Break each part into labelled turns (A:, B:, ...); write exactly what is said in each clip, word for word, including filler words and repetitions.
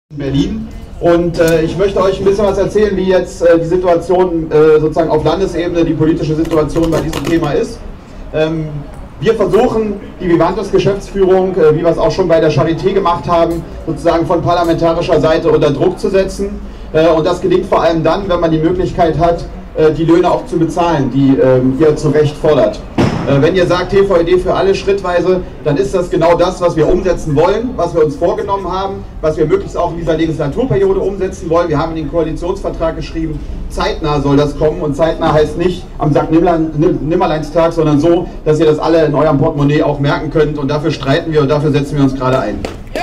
A: Berlin. Und äh, ich möchte euch ein bisschen was erzählen, wie jetzt äh, die Situation äh, sozusagen auf Landesebene, die politische Situation bei diesem Thema ist. Ähm, wir versuchen, die Vivantes-Geschäftsführung, äh, wie wir es auch schon bei der Charité gemacht haben, sozusagen von parlamentarischer Seite unter Druck zu setzen. Äh, und das gelingt vor allem dann, wenn man die Möglichkeit hat, äh, die Löhne auch zu bezahlen, die äh, ihr zu Recht fordert. Wenn ihr sagt T V E D für alle schrittweise, dann ist das genau das, was wir umsetzen wollen, was wir uns vorgenommen haben, was wir möglichst auch in dieser Legislaturperiode umsetzen wollen. Wir haben in den Koalitionsvertrag geschrieben, zeitnah soll das kommen, und zeitnah heißt nicht am Sankt Nimmerleinstag, sondern so, dass ihr das alle in eurem Portemonnaie auch merken könnt, und dafür streiten wir und dafür setzen wir uns gerade ein. Ja.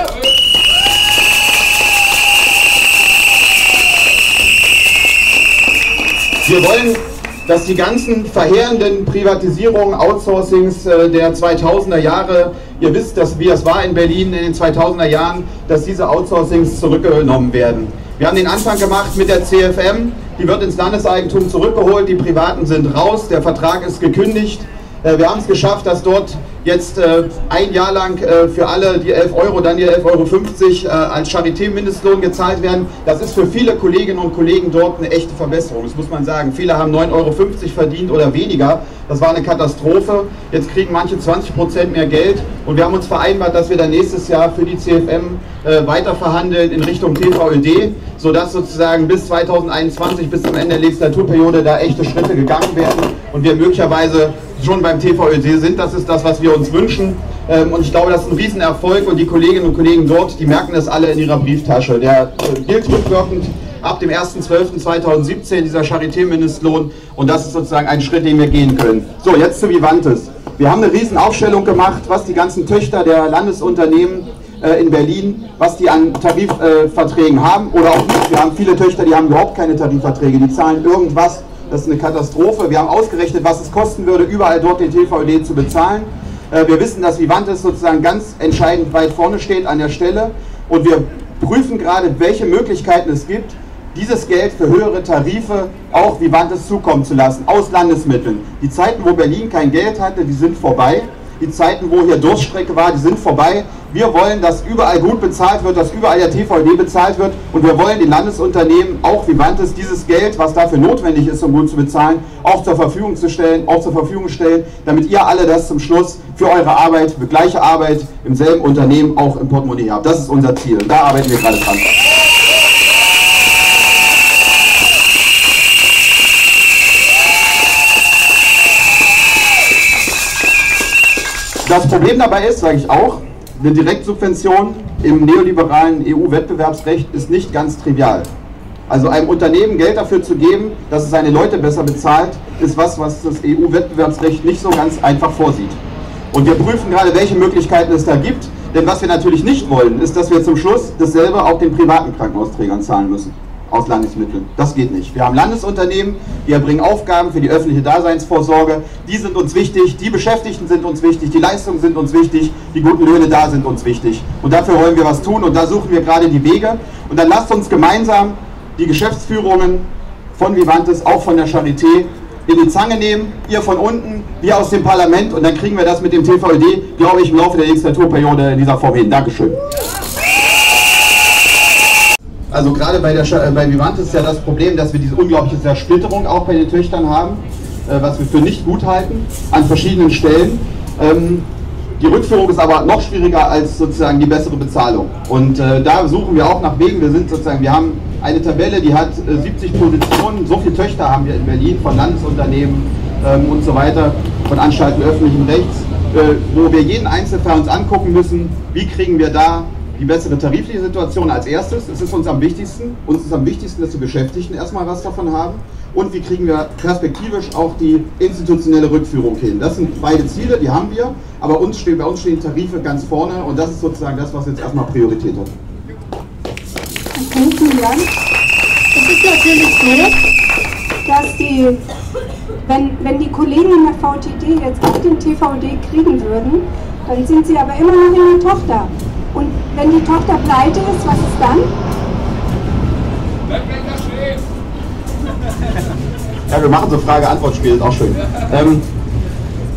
A: Wir wollen, dass die ganzen verheerenden Privatisierungen, Outsourcings äh, der zweitausender Jahre, ihr wisst, dass, wie es war in Berlin in den zweitausender Jahren, dass diese Outsourcings zurückgenommen werden. Wir haben den Anfang gemacht mit der C F M, die wird ins Landeseigentum zurückgeholt, die Privaten sind raus, der Vertrag ist gekündigt. Äh, wir haben es geschafft, dass dort jetzt äh, ein Jahr lang äh, für alle die elf Euro, dann die elf Euro fünfzig äh, als Charité-Mindestlohn gezahlt werden. Das ist für viele Kolleginnen und Kollegen dort eine echte Verbesserung, das muss man sagen. Viele haben neun Euro fünfzig verdient oder weniger. Das war eine Katastrophe. Jetzt kriegen manche zwanzig Prozent mehr Geld, und wir haben uns vereinbart, dass wir dann nächstes Jahr für die C F M äh, weiter verhandeln in Richtung T V E D, sodass sozusagen bis zweitausendeinundzwanzig, bis zum Ende der Legislaturperiode, da echte Schritte gegangen werden und wir möglicherweise schon beim T V E D sind. Das ist das, was wir uns wünschen, ähm, und ich glaube, das ist ein Riesenerfolg, und die Kolleginnen und Kollegen dort, die merken das alle in ihrer Brieftasche. Der äh, gilt rückwirkend ab dem ersten zwölften zweitausendsiebzehn, dieser Charité-Mindestlohn, und das ist sozusagen ein Schritt, den wir gehen können. So, jetzt zu Vivantes. Wir haben eine Riesenaufstellung gemacht, was die ganzen Töchter der Landesunternehmen äh, in Berlin, was die an Tarifverträgen äh, haben oder auch nicht. Wir haben viele Töchter, die haben überhaupt keine Tarifverträge, die zahlen irgendwas. Das ist eine Katastrophe. Wir haben ausgerechnet, was es kosten würde, überall dort den T V E D zu bezahlen. Äh, wir wissen, dass Vivantes sozusagen ganz entscheidend weit vorne steht an der Stelle, und wir prüfen gerade, welche Möglichkeiten es gibt, dieses Geld für höhere Tarife auch Vivantes zukommen zu lassen, aus Landesmitteln. Die Zeiten, wo Berlin kein Geld hatte, die sind vorbei. Die Zeiten, wo hier Durststrecke war, die sind vorbei. Wir wollen, dass überall gut bezahlt wird, dass überall der T V E D bezahlt wird, und wir wollen den Landesunternehmen, auch Vivantes, dieses Geld, was dafür notwendig ist, um gut zu bezahlen, auch zur Verfügung zu stellen, auch zur Verfügung stellen, damit ihr alle das zum Schluss für eure Arbeit, für gleiche Arbeit im selben Unternehmen auch im Portemonnaie habt. Das ist unser Ziel, und da arbeiten wir gerade dran. Das Problem dabei ist, sage ich auch, eine Direktsubvention im neoliberalen E U-Wettbewerbsrecht ist nicht ganz trivial. Also einem Unternehmen Geld dafür zu geben, dass es seine Leute besser bezahlt, ist was, was das E U-Wettbewerbsrecht nicht so ganz einfach vorsieht. Und wir prüfen gerade, welche Möglichkeiten es da gibt, denn was wir natürlich nicht wollen, ist, dass wir zum Schluss dasselbe auch den privaten Krankenhausträgern zahlen müssen. Aus Landesmitteln. Das geht nicht. Wir haben Landesunternehmen, die erbringen Aufgaben für die öffentliche Daseinsvorsorge. Die sind uns wichtig, die Beschäftigten sind uns wichtig, die Leistungen sind uns wichtig, die guten Löhne da sind uns wichtig. Und dafür wollen wir was tun, und da suchen wir gerade die Wege. Und dann lasst uns gemeinsam die Geschäftsführungen von Vivantes, auch von der Charité, in die Zange nehmen. Ihr von unten, wir aus dem Parlament, und dann kriegen wir das mit dem T V E D, glaube ich, im Laufe der Legislaturperiode in dieser Form hin. Dankeschön. Also gerade bei, der, bei Vivantes ist ja das Problem, dass wir diese unglaubliche Zersplitterung auch bei den Töchtern haben, äh, was wir für nicht gut halten, an verschiedenen Stellen. Ähm, die Rückführung ist aber noch schwieriger als sozusagen die bessere Bezahlung. Und äh, da suchen wir auch nach Wegen. Wir sind sozusagen, wir haben eine Tabelle, die hat äh, siebzig Positionen. So viele Töchter haben wir in Berlin von Landesunternehmen ähm, und so weiter, von Anstalten öffentlichen Rechts, äh, wo wir jeden Einzelfall uns angucken müssen, wie kriegen wir da die bessere tarifliche Situation als erstes. Es ist uns am wichtigsten. Uns ist am wichtigsten, dass die Beschäftigten erstmal was davon haben. Und wie kriegen wir perspektivisch auch die institutionelle Rückführung hin. Das sind beide Ziele, die haben wir. Aber uns stehen, bei uns stehen Tarife ganz vorne. Und das ist sozusagen das, was jetzt erstmal Priorität hat.
B: Okay, vielen Dank. Es ist natürlich so, dass die, wenn, wenn die Kollegen in der V T D jetzt auch den T V E D kriegen würden, dann sind sie aber immer noch in der Tochter. Und wenn die Tochter pleite ist, was ist dann?
A: Ja, wir machen so Frage-Antwort-Spiel, ist auch schön. Ähm,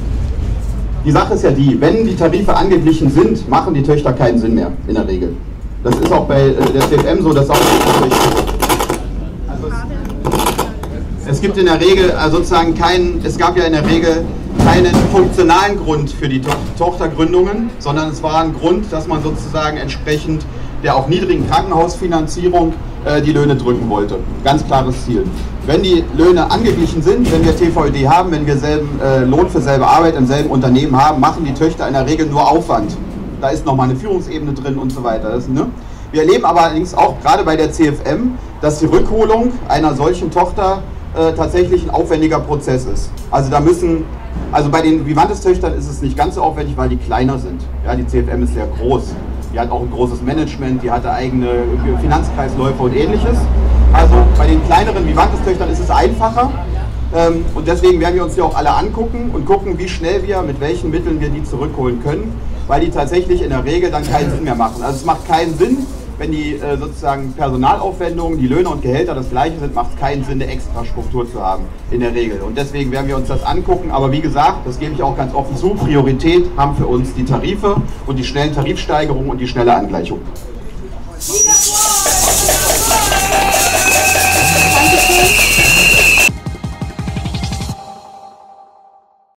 A: die Sache ist ja die, wenn die Tarife angeglichen sind, machen die Töchter keinen Sinn mehr, in der Regel. Das ist auch bei der C F M so, dass auch also es, es gibt in der Regel also sozusagen keinen, es gab ja in der Regel keinen funktionalen Grund für die to Tochtergründungen, sondern es war ein Grund, dass man sozusagen entsprechend der auch niedrigen Krankenhausfinanzierung äh, die Löhne drücken wollte. Ganz klares Ziel. Wenn die Löhne angeglichen sind, wenn wir T V Ö D haben, wenn wir selben äh, Lohn für selbe Arbeit im selben Unternehmen haben, machen die Töchter in der Regel nur Aufwand. Da ist nochmal eine Führungsebene drin und so weiter. Das, ne? Wir erleben aber allerdings auch gerade bei der C F M, dass die Rückholung einer solchen Tochter äh, tatsächlich ein aufwendiger Prozess ist. Also da müssen, also bei den Vivantes-Töchtern ist es nicht ganz so aufwendig, weil die kleiner sind. Ja, die C F M ist sehr groß. Die hat auch ein großes Management, die hatte eigene Finanzkreisläufe und ähnliches. Also bei den kleineren Vivantes-Töchtern ist es einfacher. Ähm, und deswegen werden wir uns die auch alle angucken und gucken, wie schnell wir, mit welchen Mitteln wir die zurückholen können, weil die tatsächlich in der Regel dann keinen Sinn mehr machen. Also es macht keinen Sinn, wenn die äh, sozusagen Personalaufwendungen, die Löhne und Gehälter das gleiche sind, macht es keinen Sinn, eine Extrastruktur zu haben in der Regel. Und deswegen werden wir uns das angucken. Aber wie gesagt, das gebe ich auch ganz offen zu, Priorität haben für uns die Tarife und die schnellen Tarifsteigerungen und die schnelle Angleichung.